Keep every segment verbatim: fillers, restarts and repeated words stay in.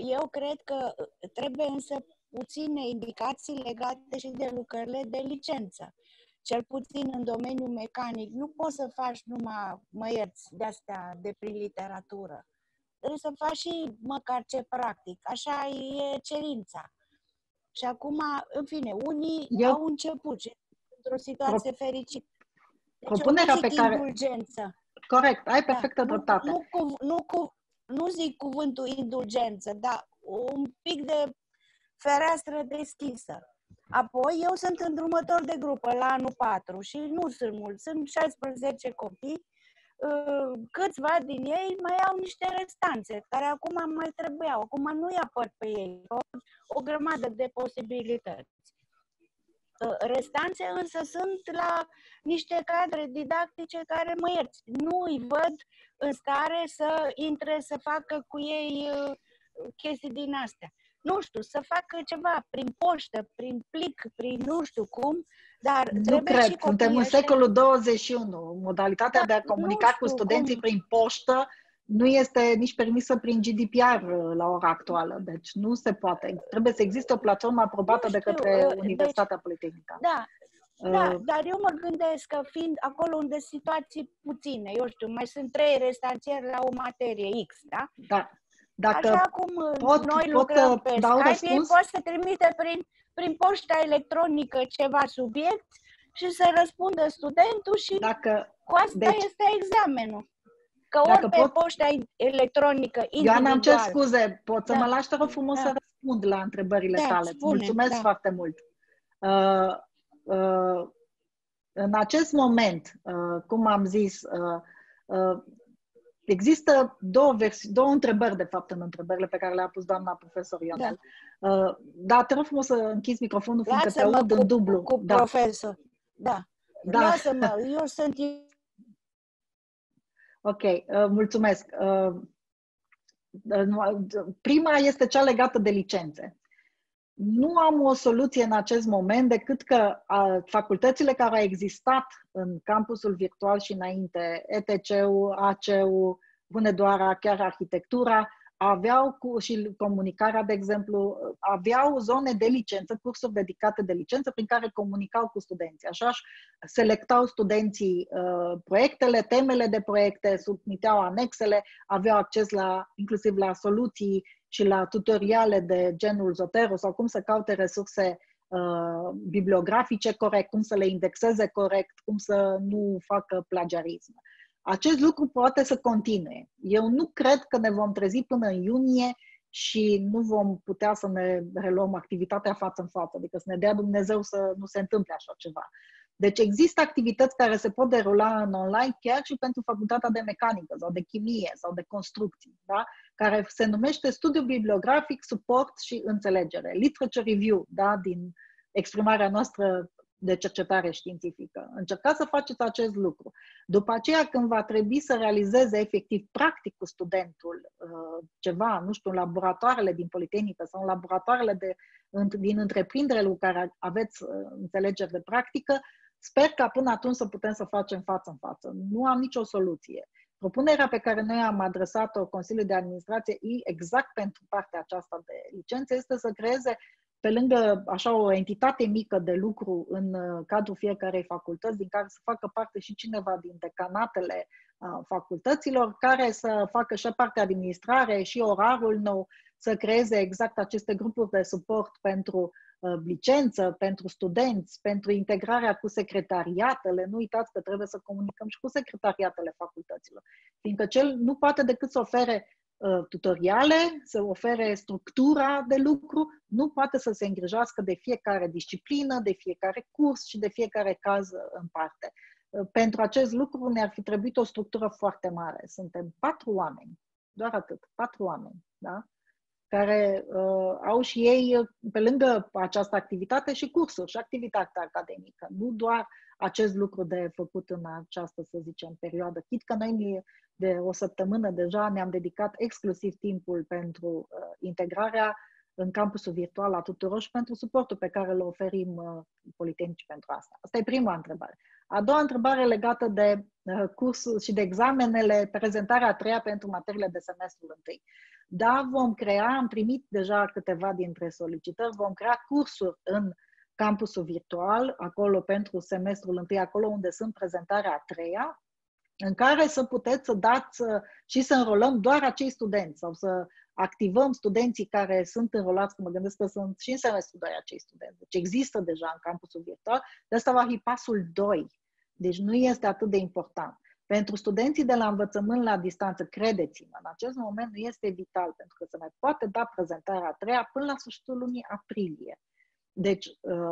eu cred că trebuie însă puține indicații legate și de lucrările de licență. Cel puțin în domeniul mecanic nu poți să faci numai măieți de-astea de prin literatură. Trebuie să faci și măcar ce practic. Așa e cerința. Și acum, în fine, unii eu... au început și într-o situație Pro... fericită. Deci Propunerea eu nu zic pe care... indulgență. Corect, ai perfectă da, dreptate. Nu, nu, nu, nu, nu zic cuvântul indulgență, dar un pic de fereastră deschisă. Apoi, eu sunt îndrumător de grupă la anul patru și nu sunt mulți, sunt șaisprezece copii. Câțiva din ei mai au niște restanțe, care acum mai trebuiau. Acum nu-i apăr pe ei. O, o grămadă de posibilități. Restanțe însă sunt la niște cadre didactice care, mă ierți, nu îi văd în stare să intre, să facă cu ei chestii din astea. Nu știu, să facă ceva prin poștă, prin plic, prin nu știu cum, dar nu trebuie cred. și Suntem în secolul douăzeci și unu. Modalitatea da, de a comunica cu studenții cum. prin poștă nu este nici permisă prin G D P R la ora actuală. Deci nu se poate. Trebuie să existe o platformă aprobată știu, de către uh, Universitatea deci, Politehnică. Da, uh, da, dar eu mă gândesc că fiind acolo unde situații puține, eu știu, mai sunt trei restanțieri la o materie X, da? Da. Dacă Așa cum pot, noi pot lucrăm să pe dau Skype, răspuns? ei pot să trimite prin, prin poșta electronică ceva subiect și să răspundă studentul și dacă, cu asta deci, este examenul. Că dacă ori pe pot, poșta electronică individual. Ioana, îmi cer scuze, pot să da. mă lași, te rog frumos, da. să răspund la întrebările da, tale. Spune, Mulțumesc da. foarte mult. Uh, uh, în acest moment, uh, cum am zis, uh, uh, există două, versi- două întrebări, de fapt, în întrebările pe care le-a pus doamna profesor Ionel. Da, uh, da te rog frumos să închizi microfonul, fiindcă te aud în dublu. Cu da. profesor. Da. da. Lasă-mă, eu sunt... Ok, uh, mulțumesc. Uh, prima este cea legată de licențe. Nu am o soluție în acest moment decât că a, facultățile care au existat în campusul virtual și înainte, E T C-ul, A C-ul, Hunedoara, chiar arhitectura, aveau cu, și comunicarea, de exemplu, aveau zone de licență, cursuri dedicate de licență prin care comunicau cu studenții. Așa își selectau studenții uh, proiectele, temele de proiecte, submiteau anexele, aveau acces la, inclusiv la soluții și la tutoriale de genul Zotero sau cum să caute resurse uh, bibliografice corect, cum să le indexeze corect, cum să nu facă plagiarism. Acest lucru poate să continue. Eu nu cred că ne vom trezi până în iunie și nu vom putea să ne reluăm activitatea față în față, adică să ne dea Dumnezeu să nu se întâmple așa ceva. Deci există activități care se pot derula în online chiar și pentru facultatea de mecanică sau de chimie sau de construcții, da? Care se numește studiu bibliografic, suport și înțelegere, literature review, da? Din exprimarea noastră de cercetare științifică. Încercați să faceți acest lucru. După aceea, când va trebui să realizeze efectiv practic cu studentul uh, ceva, nu știu, în laboratoarele din Politehnică sau în laboratoarele de, din întreprinderile cu care aveți uh, înțelegeri de practică, sper ca până atunci să putem să facem față în față. Nu am nicio soluție. Propunerea pe care noi am adresat-o Consiliului de Administrație exact pentru partea aceasta de licențe este să creeze pe lângă așa o entitate mică de lucru în cadrul fiecarei facultăți, din care să facă parte și cineva din decanatele uh, facultăților, care să facă și partea administrare și orarul nou, să creeze exact aceste grupuri de suport pentru uh, licență, pentru studenți, pentru integrarea cu secretariatele. Nu uitați că trebuie să comunicăm și cu secretariatele facultăților, fiindcă cel nu poate decât să ofere tutoriale, să ofere structura de lucru, nu poate să se îngrijească de fiecare disciplină, de fiecare curs și de fiecare caz în parte. Pentru acest lucru ne-ar fi trebuit o structură foarte mare. Suntem patru oameni, doar atât, patru oameni, da? Care uh, au și ei, pe lângă această activitate, și cursuri și activitate academică. Nu doar acest lucru de făcut în această, să zicem, perioadă. Chit că noi de o săptămână deja ne-am dedicat exclusiv timpul pentru uh, integrarea în campusul virtual la tuturor și pentru suportul pe care îl oferim uh, Politehnicii pentru asta. Asta e prima întrebare. A doua întrebare legată de uh, cursul și de examenele, prezentarea a treia pentru materiile de semestrul întâi. Da, vom crea, am primit deja câteva dintre solicitări, vom crea cursuri în campusul virtual, acolo pentru semestrul întâi, acolo unde sunt prezentarea a treia, în care să puteți să dați și să înrolăm doar acei studenți sau să activăm studenții care sunt înrolați, că mă gândesc că sunt și în semestru doi acei studenți. Deci există deja în campusul virtual, de asta va fi pasul doi. Deci nu este atât de important. Pentru studenții de la învățământ la distanță, credeți-mă, în acest moment nu este vital, pentru că se mai poate da prezentarea a treia până la sfârșitul lunii aprilie. Deci,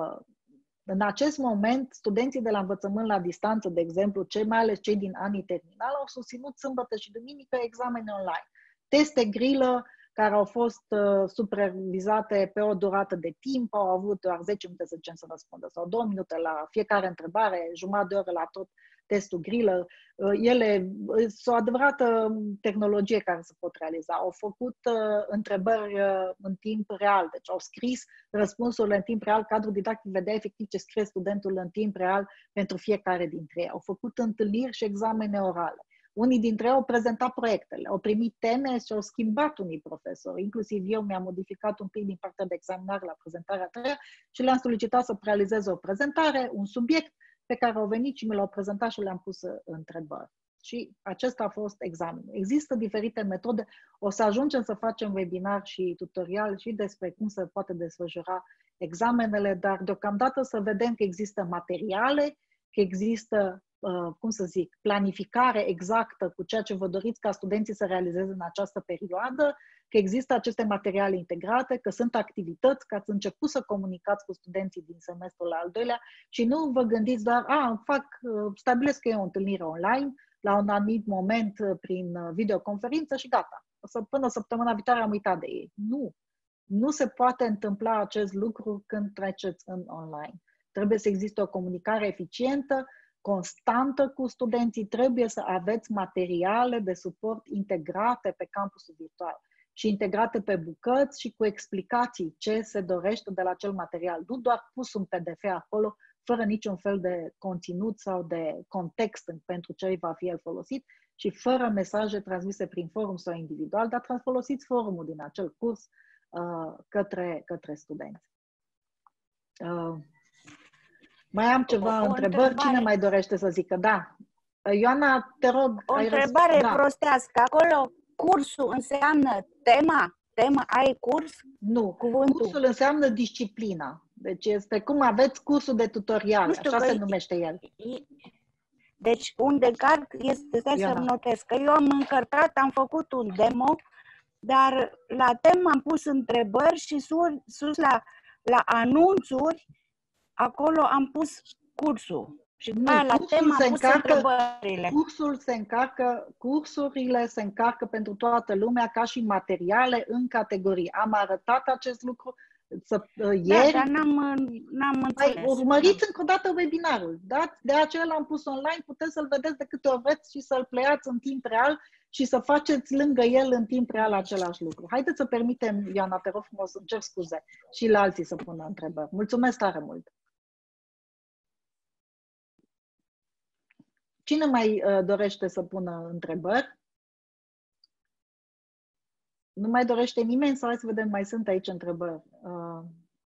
în acest moment, studenții de la învățământ la distanță, de exemplu, cei, mai ales cei din anii terminali, au susținut sâmbătă și duminică examene online. Teste grilă care au fost uh, supervizate pe o durată de timp, au avut doar zece minute, să zicem, să răspundă, sau două minute la fiecare întrebare, jumătate de oră la tot testul grilă. Uh, ele sunt o adevărată tehnologie care se pot realiza. Au făcut uh, întrebări uh, în timp real, deci au scris răspunsurile în timp real, cadrul didactic vedea efectiv ce scrie studentul în timp real pentru fiecare dintre ei. Au făcut întâlniri și examene orale. Unii dintre ei au prezentat proiectele, au primit teme și au schimbat unii profesori. Inclusiv eu mi-am modificat un pic din partea de examinare la prezentarea a treia și le-am solicitat să realizeze o prezentare, un subiect pe care au venit și mi l-au prezentat și le-am pus întrebări. Și acesta a fost examenul. Există diferite metode. O să ajungem să facem webinar și tutorial și despre cum se poate desfășura examenele, dar deocamdată să vedem că există materiale, că există Uh, cum să zic, planificare exactă cu ceea ce vă doriți ca studenții să realizeze în această perioadă, că există aceste materiale integrate, că sunt activități, că ați început să comunicați cu studenții din semestrul al doilea și nu vă gândiți doar, a, fac, stabilesc eu o întâlnire online la un anumit moment prin videoconferință și gata. Să, până săptămâna viitoare am uitat de ei. Nu. Nu se poate întâmpla acest lucru când treceți în online. Trebuie să existe o comunicare eficientă, constantă cu studenții, trebuie să aveți materiale de suport integrate pe campusul virtual și integrate pe bucăți și cu explicații ce se dorește de la acel material. Nu doar pus un P D F acolo, fără niciun fel de conținut sau de context pentru ce va fi el folosit și fără mesaje transmise prin forum sau individual, dar folosiți forumul din acel curs uh, către, către studenți. Uh, Mai am ceva o, o întrebări. întrebare. Cine mai dorește să zică? Da. Ioana, te rog. O ai întrebare răspuns. prostească. Acolo cursul înseamnă tema? Tema, ai curs? Nu. Cuvântul. Cursul înseamnă disciplina. Deci este cum aveți cursul de tutorial. Așa se numește el. Deci unde încarc este, stai să-mi notez, că eu am încărcat, am făcut un demo, dar la temă am pus întrebări și sus, sus la, la anunțuri, acolo am pus cursul. Și Nu, la temă am pus încarcă, întrebările. Cursul se încarcă, cursurile se încarcă pentru toată lumea ca și materiale în categorii. Am arătat acest lucru să, uh, ieri. Da, dar n-am, n-am înțeles. Mai urmăriți încă o dată webinarul. Da? De aceea l-am pus online, puteți să-l vedeți de câte ori vreți și să-l pleiați în timp real și să faceți lângă el în timp real același lucru. Haideți să permitem, Ioana, te rog frumos, îmi cer scuze, și la alții să pună întrebări. Mulțumesc tare mult! Cine mai uh, dorește să pună întrebări? Nu mai dorește nimeni? Sau hai să vedem, mai sunt aici întrebări. Uh...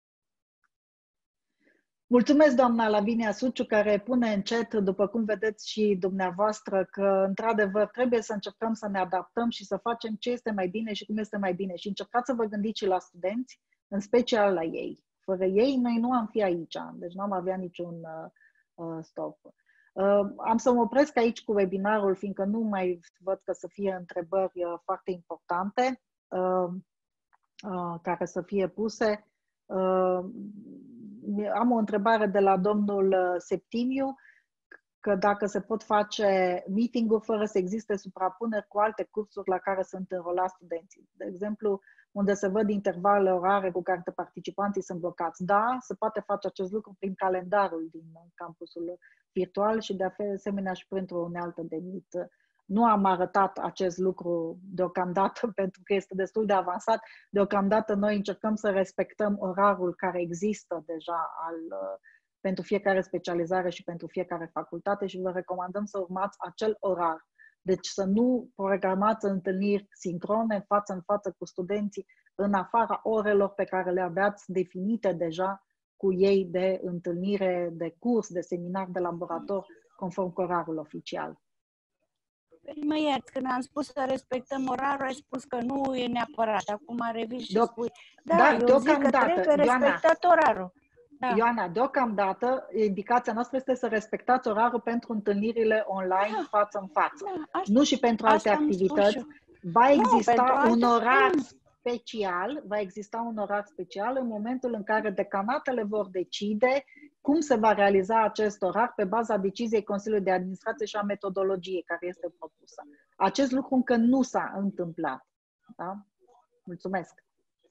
Mulțumesc, doamna Lavinia Suciu, care pune în chat, după cum vedeți și dumneavoastră, că, într-adevăr, trebuie să încercăm să ne adaptăm și să facem ce este mai bine și cum este mai bine. Și încercați să vă gândiți și la studenți, în special la ei. Fără ei, noi nu am fi aici, deci nu am avea niciun uh, stop. Uh, am să mă opresc aici cu webinarul, fiindcă nu mai văd că să fie întrebări uh, foarte importante uh, uh, care să fie puse. Uh, am o întrebare de la domnul Septimiu, că dacă se pot face meeting-uri fără să existe suprapuneri cu alte cursuri la care sunt înrolați studenții. De exemplu, unde se văd intervalele orare cu care participanții sunt blocați. Da, se poate face acest lucru prin calendarul din campusul virtual și de asemenea și printr-o unealtă de Meet, Nu am arătat acest lucru deocamdată pentru că este destul de avansat. Deocamdată noi încercăm să respectăm orarul care există deja al, pentru fiecare specializare și pentru fiecare facultate și vă recomandăm să urmați acel orar. Deci să nu programați întâlniri sincrone, față în față cu studenții, în afara orelor pe care le aveați definite deja cu ei de întâlnire, de curs, de seminar, de laborator, conform cu orarul oficial. Păi mă iert, când am spus să respectăm orarul, ai spus că nu e neapărat. Acum revii și Deoc spui, da, da, eu zic că trebuie respectat Ioana, orarul. Da. Ioana, deocamdată, indicația noastră este să respectați orarul pentru întâlnirile online, da, față în față. Da, asta, nu și pentru alte activități. Va exista nu, un orar nu. special, va exista un orar special în momentul în care decanatele vor decide cum se va realiza acest orar pe baza deciziei Consiliului de Administrație și a metodologiei care este propusă. Acest lucru încă nu s-a întâmplat. Da? Mulțumesc!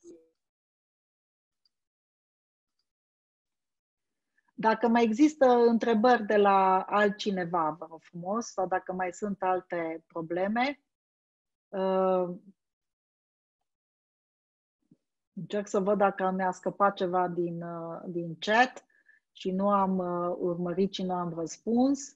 Dacă mai există întrebări de la altcineva, vă rog frumos, sau dacă mai sunt alte probleme, uh, încerc să văd dacă mi-a scăpat ceva din, uh, din chat și nu am uh, urmărit și nu am răspuns.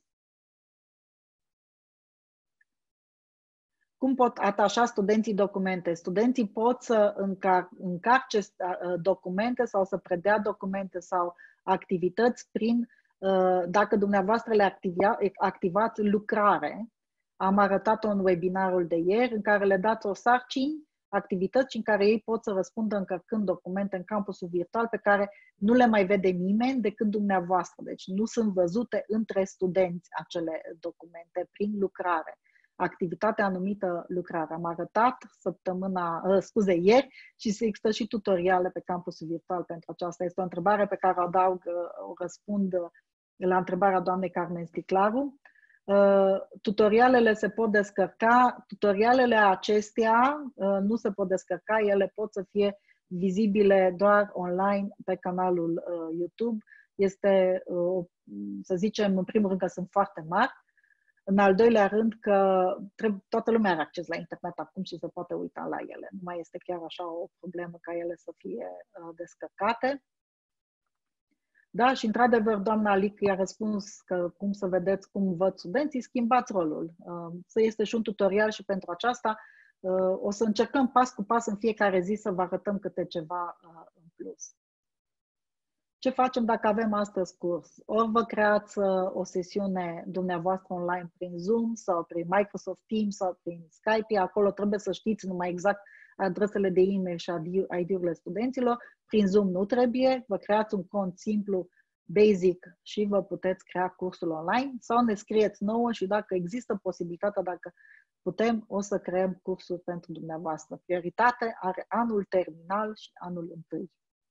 Cum pot atașa studenții documente? Studenții pot să încar încarce documente sau să predea documente sau activități prin, dacă dumneavoastră le activa, activați lucrare. Am arătat-o în webinarul de ieri, în care le dați o sarcini, activități în care ei pot să răspundă încărcând documente în campusul virtual pe care nu le mai vede nimeni decât dumneavoastră. Deci nu sunt văzute între studenți acele documente prin lucrare. Activitatea numită lucrare. Am arătat săptămâna, uh, scuze, ieri și există și tutoriale pe campusul virtual pentru aceasta. Este o întrebare pe care o adaug, uh, o răspund uh, la întrebarea doamnei Carmen Sticlaru. Uh, tutorialele se pot descărca, tutorialele acestea uh, nu se pot descărca, ele pot să fie vizibile doar online pe canalul uh, YouTube. Este, uh, să zicem, în primul rând că sunt foarte mari. În al doilea rând că trebuie, toată lumea are acces la internet acum și se poate uita la ele. Nu mai este chiar așa o problemă ca ele să fie uh, descărcate. Da, și într-adevăr, doamna Alic i-a răspuns că cum să vedeți cum văd studenții, schimbați rolul. Uh, să este și un tutorial și pentru aceasta. Uh, o să încercăm pas cu pas în fiecare zi să vă arătăm câte ceva uh, în plus. Ce facem dacă avem astăzi curs? Ori vă creați uh, o sesiune dumneavoastră online prin Zoom sau prin Microsoft Teams sau prin Skype, acolo trebuie să știți numai exact adresele de e-mail și I D-urile studenților. Prin Zoom nu trebuie, vă creați un cont simplu, basic și vă puteți crea cursul online sau ne scrieți nouă și dacă există posibilitatea, dacă putem, o să creăm cursul pentru dumneavoastră. Prioritate are anul terminal și anul întâi.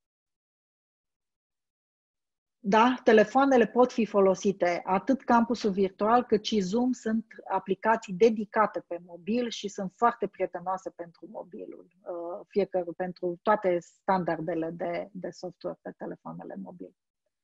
Da, telefoanele pot fi folosite, atât campusul virtual cât și Zoom sunt aplicații dedicate pe mobil și sunt foarte prietenoase pentru mobilul, fiecare, pentru toate standardele de, de software pe telefoanele mobile.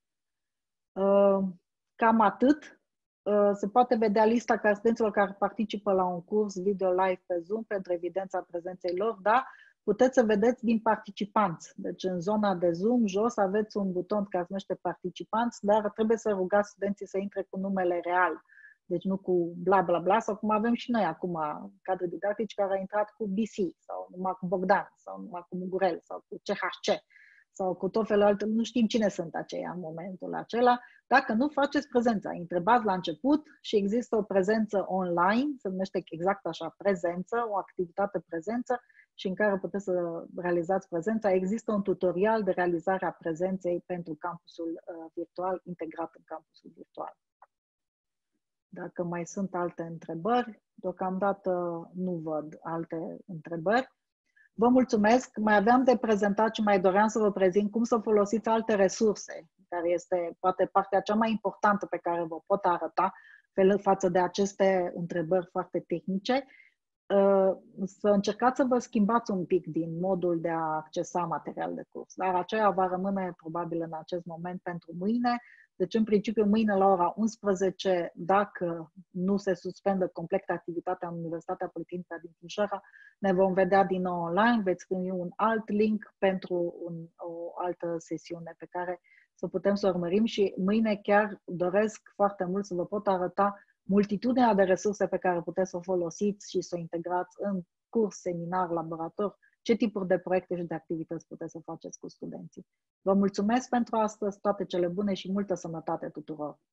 Cam atât. Se poate vedea lista ca studenților care participă la un curs video live pe Zoom pentru evidența prezenței lor, da? Puteți să vedeți din participanți. Deci în zona de Zoom, jos, aveți un buton care se numește participanți, dar trebuie să rugați studenții să intre cu numele real. Deci nu cu bla bla bla, sau cum avem și noi acum cadre didactici care au intrat cu B C, sau numai cu Bogdan, sau numai cu Mugurel, sau cu C H C, sau cu tot felul alte, nu știm cine sunt aceia în momentul acela. Dacă nu, faceți prezența. Întrebați la început și există o prezență online, se numește exact așa, prezență, o activitate prezență, și în care puteți să realizați prezența. Există un tutorial de realizare a prezenței pentru campusul uh, virtual, integrat în campusul virtual. Dacă mai sunt alte întrebări, deocamdată nu văd alte întrebări. Vă mulțumesc. Mai aveam de prezentat și mai doream să vă prezint cum să folosiți alte resurse, care este poate partea cea mai importantă pe care vă pot arăta față de aceste întrebări foarte tehnice. să încercați să vă schimbați un pic din modul de a accesa material de curs. Dar aceea va rămâne probabil în acest moment pentru mâine. Deci, în principiu, mâine la ora unsprezece, dacă nu se suspendă complet activitatea în Universitatea Politehnică din Timișoara, ne vom vedea din nou online, veți primi un alt link pentru un, o altă sesiune pe care să putem să urmărim și mâine chiar doresc foarte mult să vă pot arăta multitudinea de resurse pe care puteți să o folosiți și să o integrați în curs, seminar, laborator, ce tipuri de proiecte și de activități puteți să faceți cu studenții. Vă mulțumesc pentru astăzi, toate cele bune și multă sănătate tuturor!